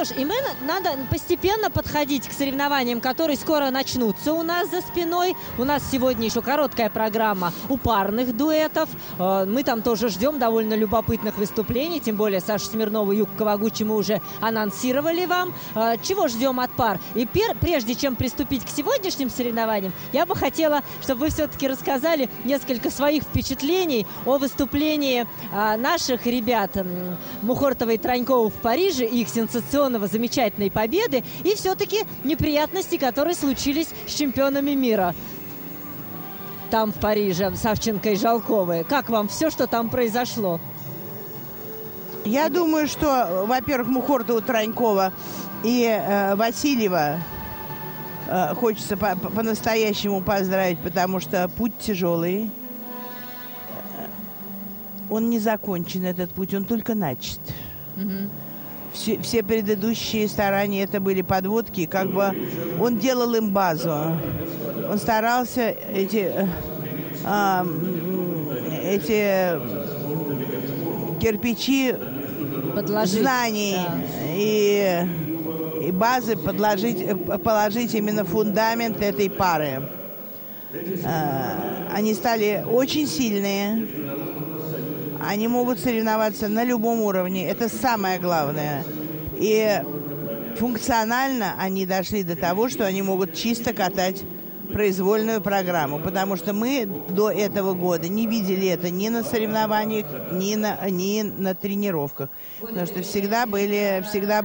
что ж, и надо постепенно подходить к соревнованиям, которые скоро начнутся у нас за спиной. У нас сегодня еще короткая программа у парных дуэтов. Мы там тоже ждем довольно любопытных выступлений, тем более Саша Смирнова и Юка Кавагучи мы уже анонсировали вам. Чего ждем от пар? И прежде чем приступить к сегодняшним соревнованиям, я бы хотела, чтобы вы все-таки рассказали несколько своих впечатлений о выступлении наших ребят Мухортова и Тронькова в Париже, их сенсационного, замечательной победы и все-таки неприятности, которые случились с чемпионами мира там в Париже, Савченко и Жалковой. Как вам все, что там произошло? Я думаю, что, во-первых, Мухортова, Тронькова и Васильева хочется по-настоящему поздравить, потому что путь тяжелый. Он не закончен, этот путь, он только начат. Все предыдущие старания это были подводки, как бы он делал им базу. Он старался эти кирпичи подложить, знаний, да, и базы положить именно фундамент этой пары. Они стали очень сильные. Они могут соревноваться на любом уровне. Это самое главное. И функционально они дошли до того, что они могут чисто катать произвольную программу. Потому что мы до этого года не видели это ни на соревнованиях, ни на тренировках. Потому что всегда были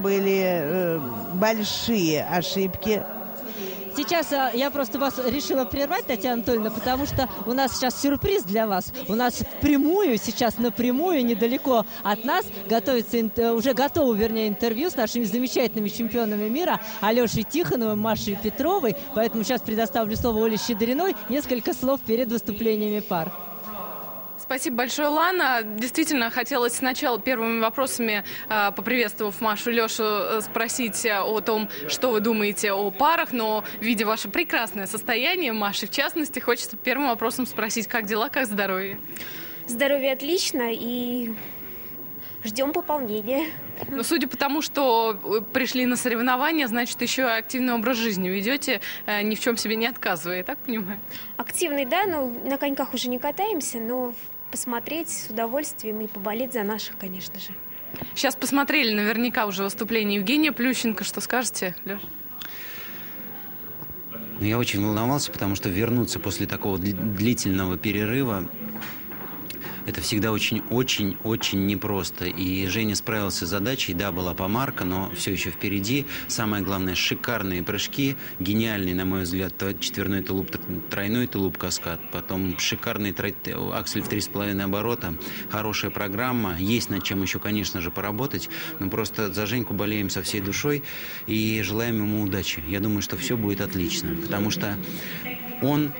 большие ошибки. Сейчас я просто вас решила прервать, Татьяна Анатольевна, потому что у нас сейчас сюрприз для вас. У нас впрямую, сейчас напрямую, недалеко от нас, уже готово, интервью с нашими замечательными чемпионами мира Алешей Тихоновым, Машей Петровой. Поэтому сейчас предоставлю слово Оле Щедриной. Несколько слов перед выступлениями пар. Спасибо большое, Лана. Действительно, хотелось сначала первыми вопросами, поприветствовав Машу и Лешу, спросить о том, что вы думаете о парах, но, видя ваше прекрасное состояние, Маши в частности, хочется первым вопросом спросить, как дела, как здоровье? Здоровье отлично, и ждем пополнения. Но судя по тому, что пришли на соревнования, значит, еще активный образ жизни ведете, ни в чем себе не отказывая, я так понимаю? Активный, да, но на коньках уже не катаемся, но посмотреть с удовольствием и поболеть за наших, конечно же. Сейчас посмотрели наверняка уже выступление Евгения Плющенко. Что скажете, Леш? Я очень волновался, потому что вернуться после такого длительного перерыва это всегда очень-очень-очень непросто. И Женя справился с задачей. Да, была помарка, но все еще впереди. Самое главное, шикарные прыжки. Гениальный, на мой взгляд, четверной тулуп, тройной тулуп каскад. Потом шикарный аксель в 3,5 оборота. Хорошая программа. Есть над чем еще, конечно же, поработать. Но просто за Женьку болеем со всей душой. И желаем ему удачи. Я думаю, что все будет отлично. Потому что он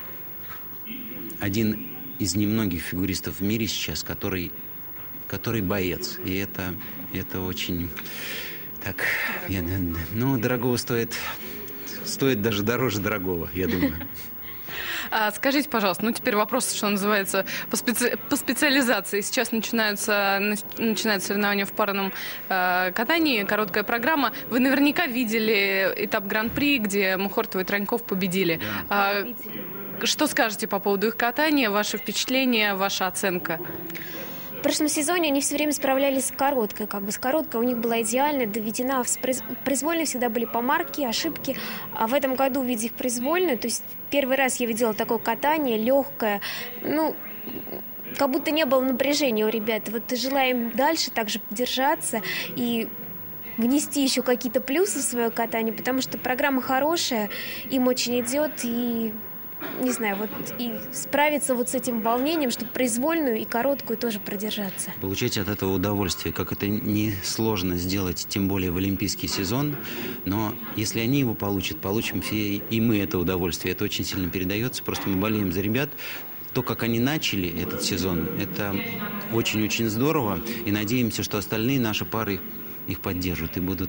один из немногих фигуристов в мире сейчас, который боец. И это очень так, дорогого стоит даже дороже дорогого, я думаю. Скажите, пожалуйста, теперь вопрос, что называется, по специализации. Сейчас начинаются соревнования в парном катании, короткая программа. Вы наверняка видели этап Гран-при, где Мухортова и Троньков победили. Да, что скажете по поводу их катания, ваши впечатления, ваша оценка? В прошлом сезоне они все время справлялись с короткой. С короткой у них была идеально доведена. В произвольной всегда были помарки, ошибки. А в этом году, видя их произвольную, то есть первый раз я видела такое катание, легкое, как будто не было напряжения у ребят. Желаем дальше также держаться и внести еще какие-то плюсы в свое катание, потому что программа хорошая, им очень идет, и не знаю, и справиться с этим волнением, чтобы произвольную и короткую тоже продержаться. Получать от этого удовольствие, как это несложно сделать, тем более в олимпийский сезон, но если они его получат, получим все и мы это удовольствие. Это очень сильно передается, просто мы болеем за ребят. То, как они начали этот сезон, это очень-очень здорово, и надеемся, что остальные наши пары их поддержат и будут,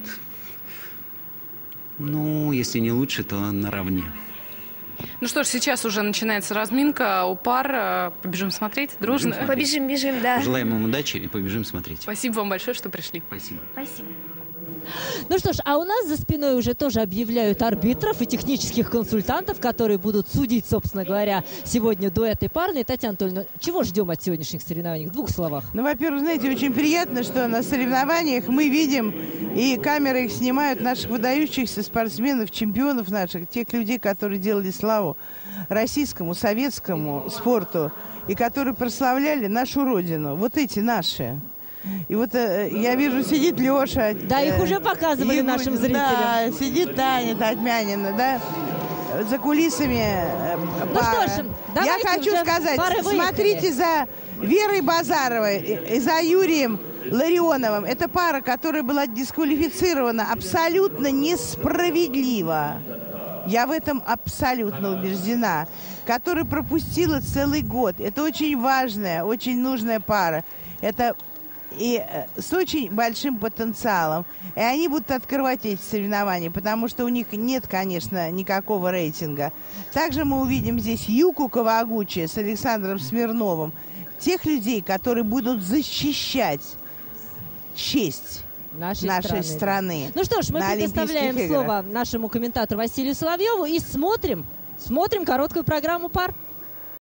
если не лучше, то наравне. Ну что ж, сейчас уже начинается разминка у пар. Побежим смотреть дружно? Побежим, да. Желаем им удачи и побежим смотреть. Спасибо вам большое, что пришли. Спасибо. Спасибо. Ну что ж, а у нас за спиной уже тоже объявляют арбитров и технических консультантов, которые будут судить, собственно говоря, сегодня дуэт и парные. Татьяна Анатольевна, чего ждем от сегодняшних соревнований? В 2 словах. Ну, во-первых, знаете, очень приятно, что на соревнованиях мы видим, и камеры их снимают, наших выдающихся спортсменов, чемпионов наших, тех людей, которые делали славу российскому, советскому спорту, и которые прославляли нашу родину. Вот эти наши. И вот я вижу, сидит Леша. Да, их уже показывали нашим зрителям. Да, сидит Таня Татьмянина, да, за кулисами пара. Что ж, я хочу сказать, смотрите за Верой Базаровой и за Юрием Ларионовым. Это пара, которая была дисквалифицирована абсолютно несправедливо. Я в этом абсолютно убеждена. Которая пропустила целый год. Это очень важная, очень нужная пара. Это и с очень большим потенциалом. И они будут открывать эти соревнования, потому что у них нет, конечно, никакого рейтинга. Также мы увидим здесь Юку Кавагучи с Александром Смирновым. Тех людей, которые будут защищать честь нашей страны. Ну что ж, мы предоставляем слово нашему комментатору Василию Соловьеву и смотрим короткую программу пар.